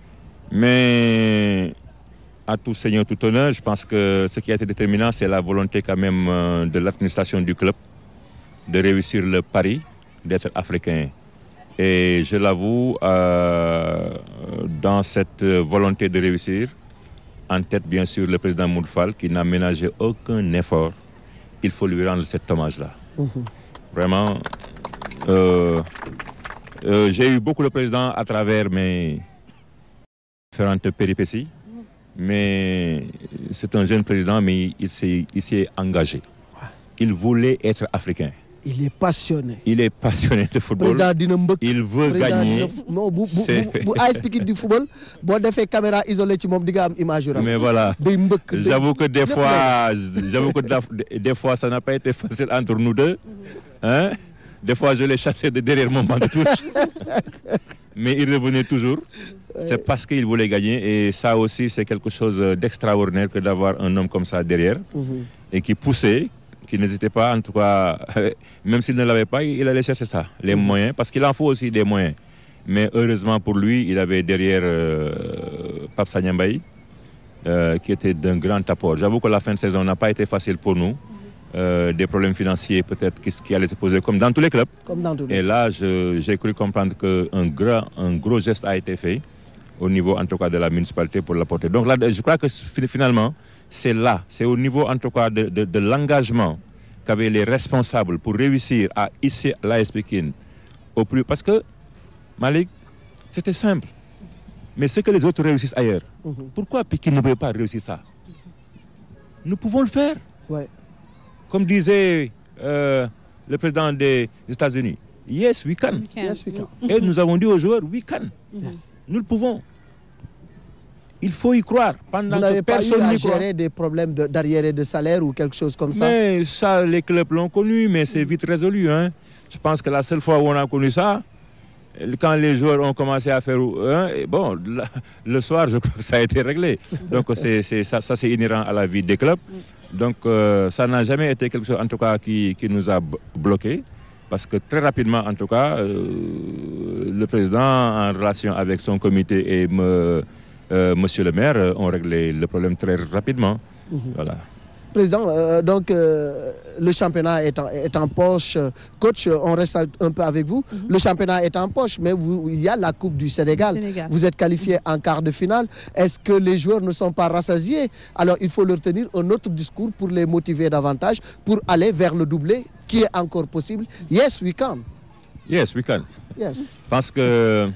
Mais à tout seigneur, tout honneur, je pense que ce qui a été déterminant, c'est la volonté quand même euh, de l'administration du club de réussir le pari d'être africain. Et je l'avoue, euh, dans cette volonté de réussir, en tête bien sûr le président Moudfal qui n'a ménagé aucun effort, il faut lui rendre cet hommage-là. Mmh. Vraiment, euh, euh, j'ai eu beaucoup de présidents à travers mes différentes péripéties, mais c'est un jeune président, mais il s'est, il s'est engagé. Il voulait être africain. Il est passionné. Il est passionné de football. Il veut gagner. Non, bu A S Pikine du football, boo defee caméra isolée ci moom di nga am image. Mais voilà, j'avoue que des fois, j'avoue que des fois, ça n'a pas été facile entre nous deux. Hein? Des fois, je l'ai chassé de derrière mon banc de touche. Mais il revenait toujours. C'est parce qu'il voulait gagner. Et ça aussi, c'est quelque chose d'extraordinaire que d'avoir un homme comme ça derrière. Mm-hmm. Et qui poussait, qui n'hésitait pas, en tout cas, même s'il ne l'avait pas, il allait chercher ça, les mmh. moyens, parce qu'il en faut aussi des moyens. Mais heureusement pour lui, il avait derrière euh, Pape Sagna Mbaye, euh, qui était d'un grand apport. J'avoue que la fin de saison n'a pas été facile pour nous. Euh, des problèmes financiers peut-être qui, qui allaient se poser comme dans tous les clubs. Comme dans tous les... Et là, je, j'ai cru comprendre qu'un grand, un gros geste a été fait au niveau, en tout cas, de la municipalité pour l'apporter. Donc là, je crois que finalement, c'est là, c'est au niveau, en tout cas, de, de, de l'engagement qu'avaient les responsables pour réussir à hisser l'A S Pikine au plus... Parce que, Malik, c'était simple. Mais ce que les autres réussissent ailleurs, mm-hmm. pourquoi Pikine ne peut pas réussir ça? Nous pouvons le faire. Ouais. Comme disait euh, le président des États-Unis, yes, we can. We can. Yes, we can. Et nous avons dit aux joueurs, we can. Yes. Nous le pouvons. Il faut y croire. Pendant Vous n'avez que pas personne eu à n'y croit. gérer des problèmes de, d'arriérés de salaire ou quelque chose comme ça? Mais ça, les clubs l'ont connu, mais c'est vite résolu. Hein. Je pense que la seule fois où on a connu ça, quand les joueurs ont commencé à faire... Hein, et bon, la, le soir, je crois que ça a été réglé. Donc c'est, c'est, ça, ça, c'est inhérent à la vie des clubs. Donc euh, ça n'a jamais été quelque chose, en tout cas, qui, qui nous a bloqués. Parce que très rapidement, en tout cas, euh, le président, en relation avec son comité et me... Euh, monsieur le maire, euh, ont réglé le problème très rapidement. Mmh. Voilà. Président, euh, donc euh, le championnat est en, est en poche. Coach, on reste un peu avec vous. Mmh. Le championnat est en poche, mais vous, il y a la Coupe du Sénégal. Du Sénégal. Vous êtes qualifié mmh. en quart de finale. Est-ce que les joueurs ne sont pas rassasiés? Alors il faut leur tenir un autre discours pour les motiver davantage, pour aller vers le doublé qui est encore possible. Yes, we can. Yes, we can. Yes. Parce que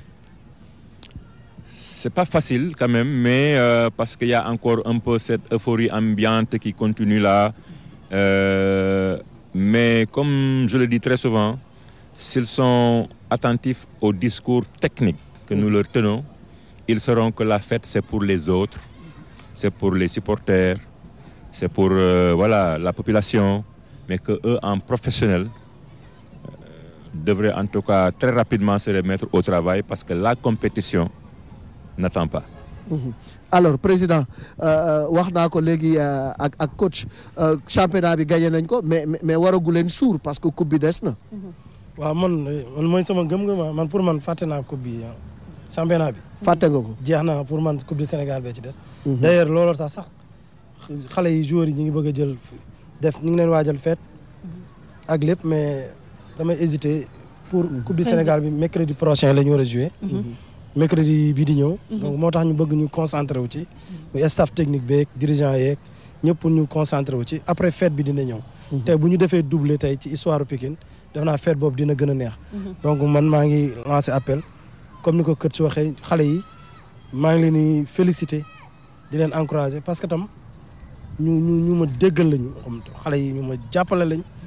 c'est pas facile quand même, mais euh, parce qu'il y a encore un peu cette euphorie ambiante qui continue là. Euh, mais comme je le dis très souvent, s'ils sont attentifs au discours technique que nous leur tenons, ils sauront que la fête c'est pour les autres, c'est pour les supporters, c'est pour euh, voilà, la population, mais qu'eux en professionnels euh, devraient en tout cas très rapidement se remettre au travail parce que la compétition n'attend pas. Mmh. Alors président wax naa ko léegi ak ak coach championnat bi gagné nañ ko mais mais waragu leen suur parce que coupe bi des na. waaw man man mooy sama gëm-gëm man pour man fàtte naa coupe bi championnat bi. fàtte nga ko. jeex na pour man coupe du Sénégal bee ci des. d'ailleurs looloo tax sax xale yi joueurs yi ñu ngi bëgg a jël def ñu ngi leen waajal fête ak lépp mais damay hésiter pour coupe du Sénégal bi mercredi prochain la ñu war a jouer. mercredi bii di ñëw. donc moo tax ñu bëgg ñu concentré wu ci. muy staff technique beeg dirigeant yeeg ñëpp ñu concentré wu ci après fête bi dina ñëw. te bu ñu defee doublé tey ci histoire Pikine def naa fête boobu dina gën a neex. donc man maa ngi lancé appel comme ni ko kër ci waxee xale yi maa ngi leen di féliciter di leen encourager parce que tam ñu ñu ñu ma déggal lañu xam xale yi ñu ma jàppale lañ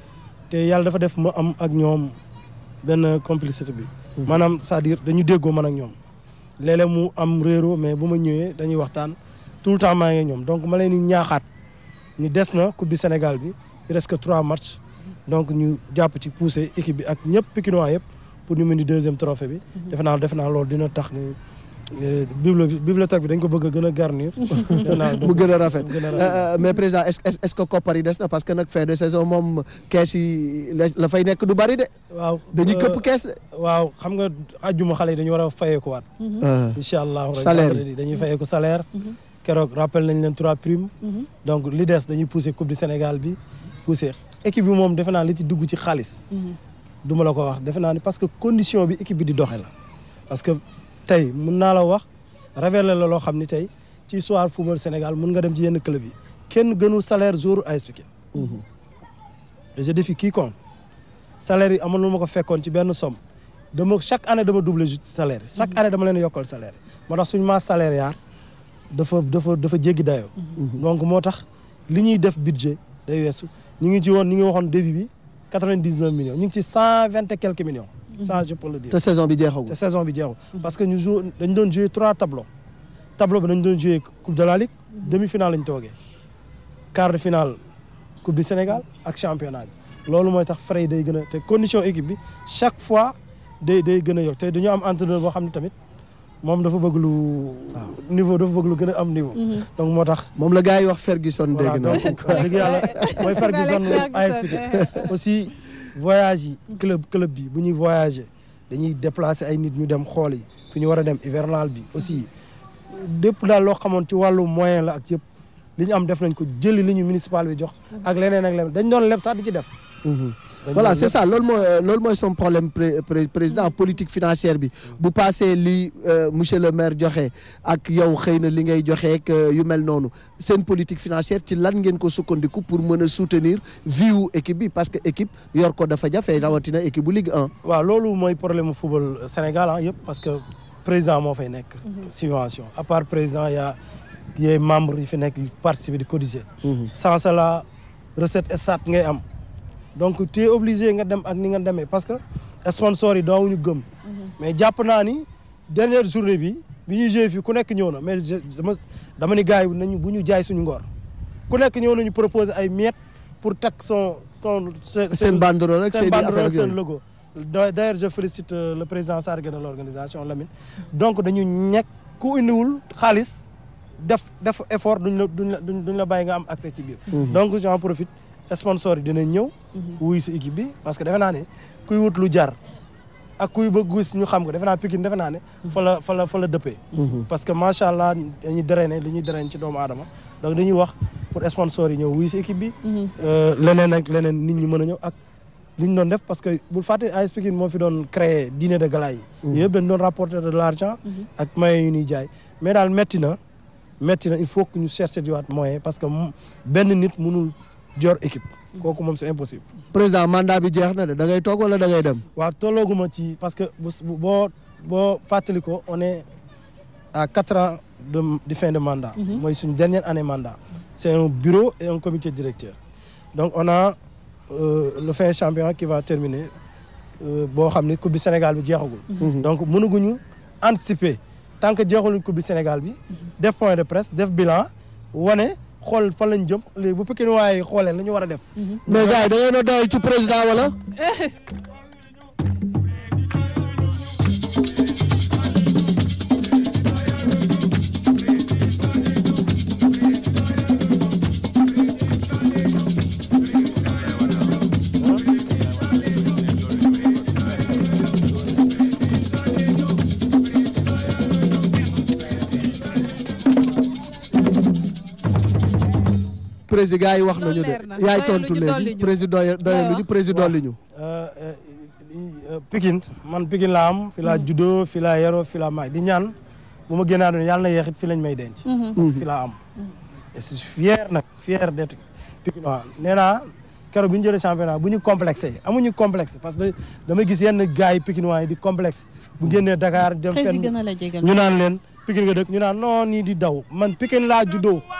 te yàlla dafa def ma am ak ñoom benn complicité bi. maanaam c'est-à-dire dañu déggoo man ak ñoom léeg-léeg mu am réero mais bu ma ñëwee dañuy waxtaan tout le temps maa ngi ñoom donc ma leen di ñaaxaat ñu des na coupe du Sénégal bi il reste que trois matchs donc ñu jàpp ci pousser équipe bi ak ñëpp Pikinois yëpp pour ñu mën di deuxième trophée bi. defe naa defe naa loolu dina tax ni bibliothèque bi dañ ko bëgg a gën a garnir. mu gën a rafet mais président est est-ce que koppar yi des na parce que nag fin de saison moom kees yi la fay nekk du bari de. waaw dañuy këpp kees de. waaw xam nga àjjuma xale yi dañu war a fayeeku waat. incha allah salaire yi dañuy fayeeku salaire. keroog rappel nañ leen trois primes. donc li des dañuy pousser coupe du Sénégal bi pousser équipe bi moom defe naa li ci dugg ci xaalis. du ma la ko wax defe naa ni parce que condition bi équipe bi di doxee la parce que. tey mun naa la wax révéler la loo xam ni tey ci histoire football Sénégal mun nga dem ci yenn club yi kenn gënul salaire jour A S Pikine et je défie quiconque salaire yi amoon lu ma ko fekkoon ci benn somme dama chaque année dama doubler salaire yi chaque année dama leen yokkal salaire yi moo tax suñu masse salariale dafa dafa dafa jéggi dayoo donc moo tax li ñuy def budget day weesu ñu ngi ci woon ñu ngi waxoon début bi quatre-vingt-dix-neuf millions ñu ngi ci cent vingt et quelques millions ça je peux le dire. te saison bi jeexagul. te saison bi jeexagul parce que ñu joué dañu doon joué trois tableaux tableau bi dañu doon joué coupe de la ligue demi-finale lañu toogee quart de finale coupe du Sénégal ak championnat bi loolu mooy tax frais yi day gën a te condition équipe bi chaque fois day day gën a yokk te dañoo am entraîneur boo xam ne tamit moom dafa bëgg lu. niveau dafa bëgg lu gën a am niveau. donc moo tax. moom la gars yi wax Ferguson dégg na. voilà dëgg yàlla mooy Ferguson A S Pikine aussi. voyage yi club club bi bu ñuy voyager dañuy déplacer ay nit ñu dem xool yi fi ñu war a dem hivernal bi aussi dépp daal loo xamoon ci wàllu moyen la ak yëpp li ñu am def nañ ko jëli li ñu municipal bi jox ak leneen ak leneen dañ doon leb sax di ci def. voilà c'est ça loolu mooy loolu mooy son problème président politique financière bi bu passé li monsieur le maire joxe ak yow xëy na li ngay joxe ak yu mel noonu seen politique financière ci lan ngeen ko sukkandiku pour mën a soutenir vie wu équipe bi parce que équipe yor ko dafa jafe rawatina équipe bu Ligue un. waaw loolu mooy problème mu football Sénégal ah yëpp parce que président moo fay nekk. subvention à part président y a y membres yi fi nekk yu participer di cotiser. sans cela recette stade ngay am. donc tu es obligé nga dem ak ni nga demee parce que sponsors yi daawuñu gëm. mais jàpp naa ni dernière journée bi bi ñuy joué fii ku nekk ñëw na mais dama dama ni gars yi nañu bu ñu jaay suñu ngor ku nekk ñëw nañu proposer ay miettes pour takk son son. seen banderole rek seen banderole seen logo. d'ailleurs je félicite le président Sargué de l'organisation Lamine. donc dañu ñekk ku indiwul xaalis def def effort duñ la duñ la duñ la bàyyi nga am accès ci biir. donc j'en profite. sponsor yi dinañ ñëw. wuy si équipe bi parce que defe naa ne kuy wut lu jar ak kuy bëgg gis ñu xam ko defe naa Pikine defe naa ne. fa la fa la fa la dëppee. parce que macha allah dañuy drainer li ñuy drainer ci doomu aadama donc dañuy wax pour sponsor yi ñëw wuy si équipe bi. leneen ak leneen nit ñi mën a ñëw ak li ñu doon def parce que bul fàtte A S Pikine moo fi doon créer dîner de gala yi. yëpp dañ doon rapporter de l'argent. ak moyens yu ñuy jaay mais daal metti na metti na il faut que ñu chercher di waat moyen parce que benn nit mënul. jor équipe kooku moom c'est impossible. président mandat bi jeex na de da ngay toog wala da ngay dem. waaw tollooguma ci parce que bu boo boo fàttali ko on est à quatre ans de de fin de mandat. mooy suñu dernière année mandat. c'est un bureau et un comité directeur donc on a euh, le fin champion qui va terminer boo xam ni coupe du Sénégal bi jeexagul. donc mënaguñu anticiper tant que jeexaluñ coupe du Sénégal bi. def point de presse def bilan wane. xool fan lañ jëm léegi bu fekkee ne waaye xoolee la ñu war a def. mais gars yi da ngeen a doyal ci président wala. président yi wax nañu de yaay tontu léegi président doyaluñu président li ñu. Pikine man Pikine laa am fi laa juddoo fi laa yaroo fi laa maay di ñaan bu ma génnaa doon yàlla na yeexit fi lañ may denc. parce que fi laa am. et je suis fier nag fier d'être Pikinois nee naa keroog bi ñu jëlee championnat bu ñu complexé amuñu complexe parce que dama gis yenn gars yi Pikinois yi di complexe bu génnee Dakar dem fenn ñu naan leen Pikine nga dëkk ñu naan non nii di daw man Pikine laa juddoo